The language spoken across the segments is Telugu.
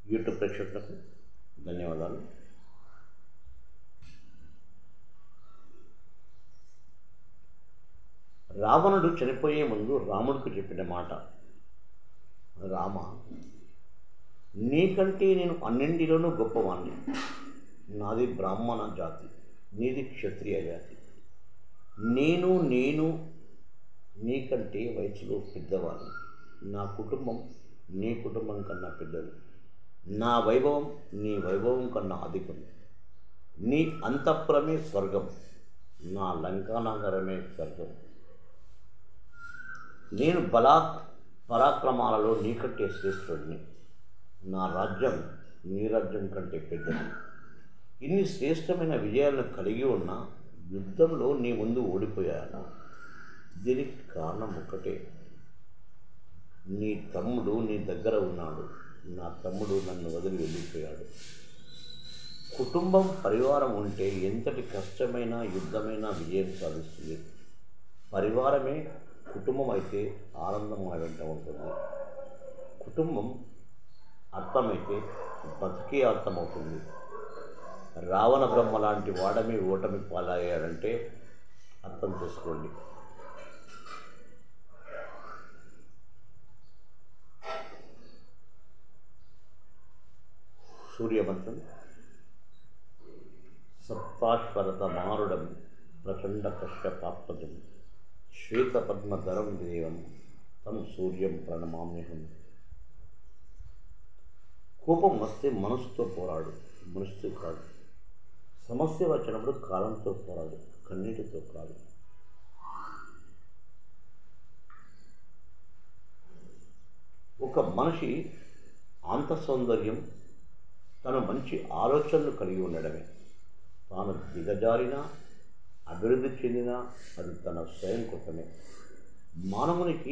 యూట్యూబ్ ప్రేక్షకులకు ధన్యవాదాలు. రావణుడు చనిపోయే ముందు రాముడికి చెప్పిన మాట, రామ, నీకంటే నేను అన్నింటిలోనూ గొప్పవాణ్ణి. నాది బ్రాహ్మణ జాతి, నీది క్షత్రియ జాతి. నేను నీకంటే వయసులో పెద్దవాణ్ణి. నా కుటుంబం నీ కుటుంబం కన్నా పెద్దది. నా వైభవం నీ వైభవం కన్నా అధికం. నీ అంతఃపురమే స్వర్గం, నా లంకానగరమే స్వర్గం. నేను పరాక్రమాలలో నీకంటే శ్రేష్ఠుడిని. నా రాజ్యం నీ రాజ్యం కంటే పెద్దది. ఇన్ని శ్రేష్టమైన విజయాలను కలిగి ఉన్న యుద్ధంలో నీ ముందు ఓడిపోయాను. దీనికి కారణం ఒకటే, నీ తమ్ముడు నీ దగ్గర ఉన్నాడు. నా తమ్ముడు నన్ను వదిలి వెళ్ళిపోయాడు. కుటుంబం పరివారం ఉంటే ఎంతటి కష్టమైన యుద్ధమైనా విజయం సాధిస్తుంది. పరివారమే కుటుంబం అయితే ఆనందం మన వెంట ఉంటుంది. కుటుంబం అర్థమైతే బతికే అర్థమవుతుంది. రావణ బ్రహ్మ లాంటి వాడమే ఓటమి పాలయ్యాడంటే అర్థం చేసుకోండి. సూర్యమంత్రం. సప్తాశ్వరత మారుడం ప్రచండ కశ్యపాత్మజం శ్వేతపద్మధరం దేవం తం సూర్యం ప్రణమామ్యహం. కోపం వస్తే మనసుతో పోరాడు, మనిషితో కాదు. సమస్య వచ్చినప్పుడు కాలంతో పోరాడు, కన్నీటితో కాదు. ఒక మనిషి ఆంత సౌందర్యం తను మంచి ఆలోచనలు కలిగి ఉండడమే. తాను దిగజారినా అభివృద్ధి చెందినా అది తన స్వయం కోసమే. మానవునికి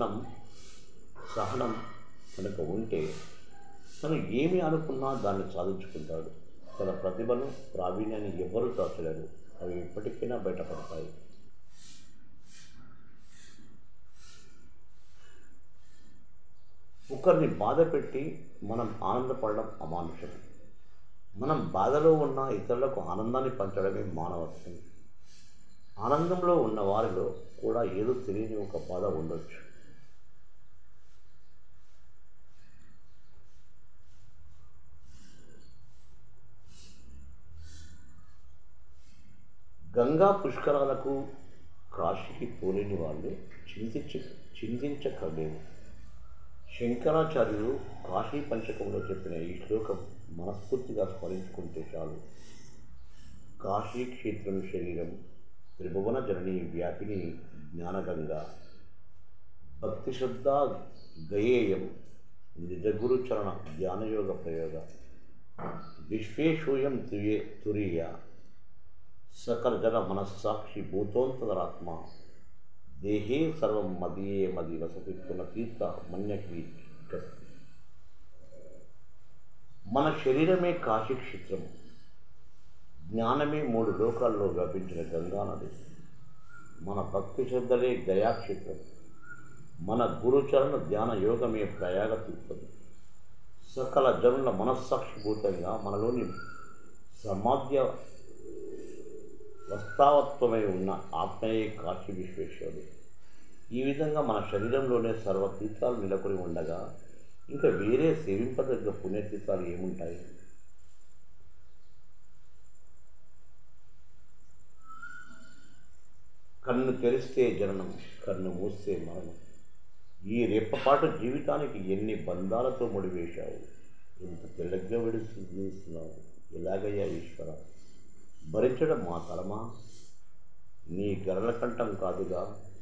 సహనం కనుక ఉంటే తను ఏమి అనుకున్నా దాన్ని సాధించుకుంటాడు. తన ప్రతిభను ప్రావీణ్యాన్ని ఎవరూ దాచలేరు. అవి ఎప్పటికైనా బయటపడతాయి. ఒకరిని బాధ పెట్టి మనం ఆనందపడడం అమానుషం. మనం బాధలో ఉన్న ఇతరులకు ఆనందాన్ని పంచడమే మానవత్వం. ఆనందంలో ఉన్న వారిలో కూడా ఏదో తెలియని ఒక బాధ ఉండొచ్చు. గంగా పుష్కరాలకు కాశీకి పోలేని వాళ్ళు చింతించకలేదు. శంకరాచార్యులు కాశీ పంచకంలో చెప్పిన ఈ శ్లోకం మనస్ఫూర్తిగా స్మరించుకుంటే చాలు. కాశీ క్షేత్రం శరీరం త్రిభువన జననీ వ్యాపిని జ్ఞానగంగా భక్తి శ్రద్ధ గయేయం నిజగురుచరణ ధ్యానయోగ ప్రయోగ విశ్వేశూయం తురీయ సకల జన మనస్సాక్షి భూతోంతరాత్మ దేహే సర్వం మదియే మది వసతి పునతీర్థ మన్యకి. మన శరీరమే కాశీక్షేత్రం, జ్ఞానమే 3 లోకాల్లో వ్యాపించిన గంగానది. మన భక్తి శ్రద్ధలే గయాక్షేత్రం, మన గురుచరణ ధ్యాన యోగమే ప్రయాగ తీర్థం. సకల జనుల మనస్సాక్షిభూతంగా మనలోని సమాధ్య వస్తావత్వమై ఉన్న ఆత్మయే కాశీ విశ్వేశ్వరుడు. ఈ విధంగా మన శరీరంలోనే సర్వతీర్థాలు నెలకొని ఉండగా ఇంకా వేరే సేవింపదగ్గ పుణ్యతీర్థాలు ఏముంటాయి? కన్ను తెరిస్తే జననం, కన్ను మూస్తే మరణం. ఈ రెప్పపాటు జీవితానికి ఎన్ని బంధాలతో ముడివేశావు, ఎంత తెల్లగ్గా విడుస్తున్నావు. ఎలాగయ్యా ఈశ్వర, భరించడం మా తరమా? నీ గరళ కంఠం కాదుగా.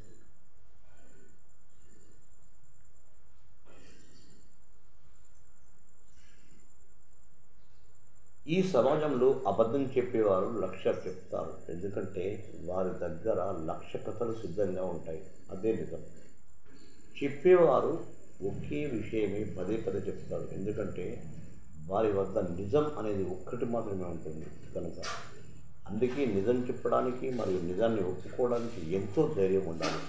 ఈ సమాజంలో అబద్ధం చెప్పేవారు 1,00,000 చెప్తారు. ఎందుకంటే వారి దగ్గర 1,00,000 కథలు సిద్ధంగా ఉంటాయి. అదే నిజం. చెప్పేవారు ఒకే విషయమే పదే చెప్తారు. ఎందుకంటే వారి వద్ద నిజం అనేది ఒక్కటి మాత్రమే ఉంటుంది కనుక. అందుకే నిజం చెప్పడానికి మరియు నిజాన్ని ఒప్పుకోవడానికి ఎంతో ధైర్యం ఉండాలి.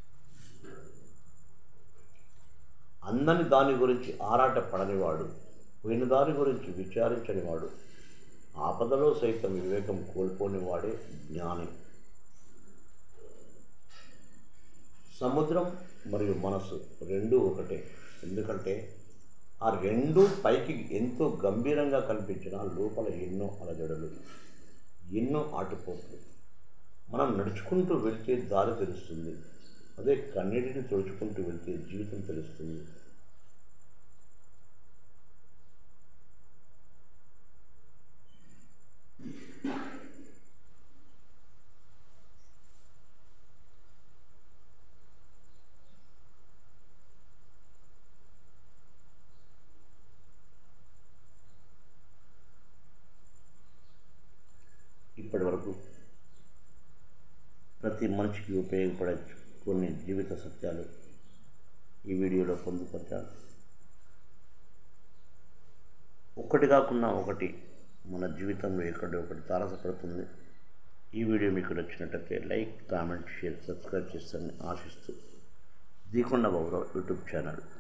అందని దాని గురించి ఆరాట పడనివాడు పోయిన దాని గురించి విచారించని వాడు, ఆపదలో సైతం వివేకం కోల్పోని వాడే జ్ఞాని. సముద్రం మరియు మనసు రెండూ ఒకటే. ఎందుకంటే ఆ రెండు పైకి ఎంతో గంభీరంగా కనిపించినా లోపల ఎన్నో అలజడులు, ఎన్నో ఆటుపోట్లు. మనం నడుచుకుంటూ వెళ్తే దారి తెలుస్తుంది, అదే కన్నీటిని తుడుచుకుంటూ వెళ్తే జీవితం తెలుస్తుంది. ఇప్పటి వరకు ప్రతి మనిషికి ఉపయోగపడే కొన్ని జీవిత సత్యాలు ఈ వీడియోలో పొందుపరిచాను. ఒక్కటి కాకుండా ఒకటి మన జీవితంలో ఎక్కడో ఒకటి తారసపడుతుంది. ఈ వీడియో మీకు నచ్చినట్లయితే లైక్, కామెంట్, షేర్, సబ్స్క్రైబ్ చేస్తారని ఆశిస్తూ దీకొండ బాబురావు యూట్యూబ్ ఛానల్.